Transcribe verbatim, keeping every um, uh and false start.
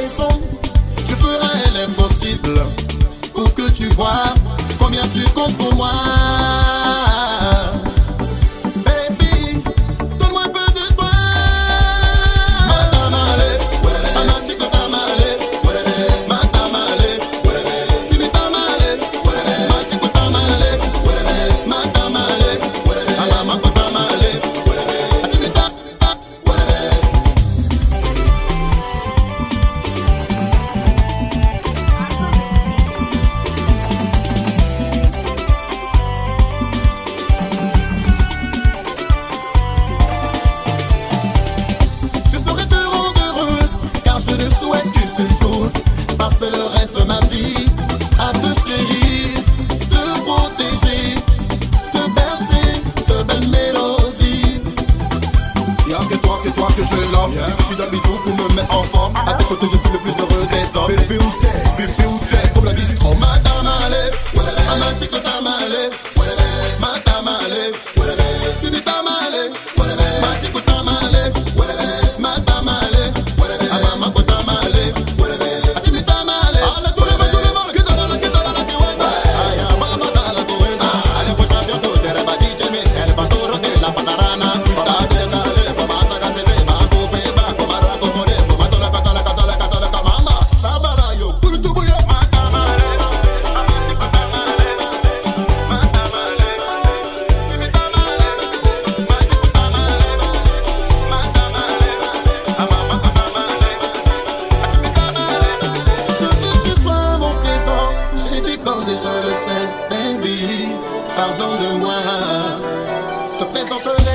raison, je ferai l'impossible pour que tu vois combien tu comptes pour moi. Baby, donne-moi un peu de toi. Matamale, amatiko tamale, matamale, tibi tamale, matiko tamale, matamale, amamako tamale, tibi tamale. Passer le reste de ma vie à te chérir, te protéger, te bercer de belles mélodies. Y'a que toi, que toi que je l'aime. Il suffit d'un bisou pour me mettre en forme. À tes côtés je suis le plus heureux des hommes. Bébé où t'es, bébé où t'es, comme la distro. Matamale, amatiko tamale, matamale, tibi tamale, matiko tamale, matamale, amamako tamale. Je le sais, baby, pardon de moi. Je te présenterai